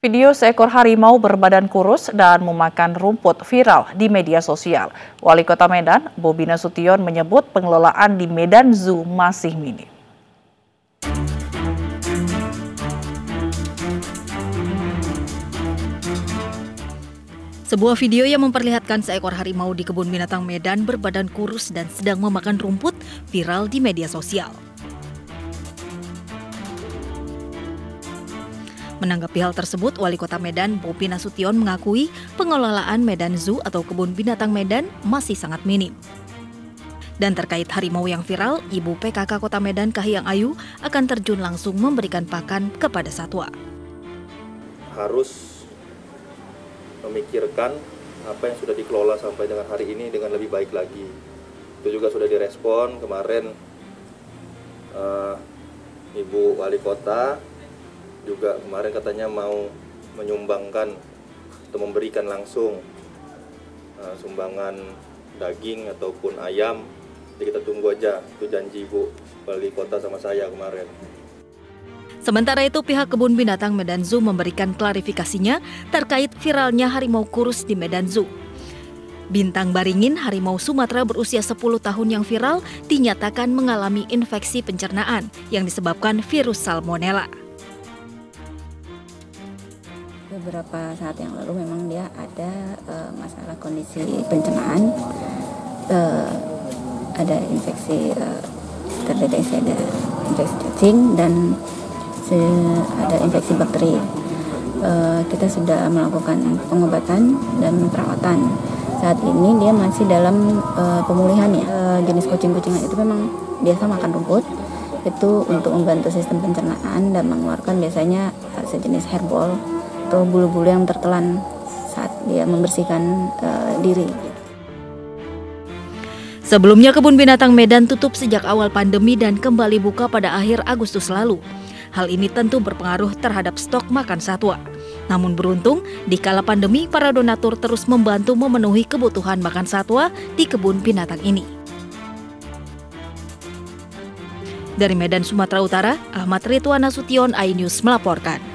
Video seekor harimau berbadan kurus dan memakan rumput viral di media sosial. Wali Kota Medan, Bobi Nasution, menyebut pengelolaan di Medan Zoo masih minim. Sebuah video yang memperlihatkan seekor harimau di kebun binatang Medan berbadan kurus dan sedang memakan rumput viral di media sosial. Menanggapi hal tersebut, Wali Kota Medan, Bobi Nasution, mengakui pengelolaan Medan Zoo atau kebun binatang Medan masih sangat minim. Dan terkait harimau yang viral, Ibu PKK Kota Medan, Kahiyang Ayu, akan terjun langsung memberikan pakan kepada satwa. Harus memikirkan apa yang sudah dikelola sampai dengan hari ini dengan lebih baik lagi. Itu juga sudah direspon kemarin. Ibu Wali Kota juga kemarin katanya mau menyumbangkan atau memberikan langsung sumbangan daging ataupun ayam. Jadi kita tunggu aja, itu janji Ibu Wali Kota sama saya kemarin. Sementara itu, pihak Kebun Binatang Medan Zoo memberikan klarifikasinya terkait viralnya harimau kurus di Medan Zoo. Bintang Baringin, harimau Sumatera berusia 10 tahun yang viral, dinyatakan mengalami infeksi pencernaan yang disebabkan virus Salmonella. Beberapa saat yang lalu memang dia ada masalah kondisi pencernaan, ada infeksi, terdeteksi ada infeksi cacing dan ada infeksi bakteri. Kita sudah melakukan pengobatan dan perawatan. Saat ini dia masih dalam pemulihan ya. Jenis kucing-kucingan itu memang biasa makan rumput. Itu untuk membantu sistem pencernaan dan mengeluarkan biasanya sejenis herbol atau bulu-bulu yang tertelan saat dia membersihkan diri. Sebelumnya, Kebun Binatang Medan tutup sejak awal pandemi dan kembali buka pada akhir Agustus lalu. Hal ini tentu berpengaruh terhadap stok makan satwa. Namun beruntung, di kala pandemi, para donatur terus membantu memenuhi kebutuhan makan satwa di kebun binatang ini. Dari Medan, Sumatera Utara, Ahmad Ridwan Nasution, iNews melaporkan.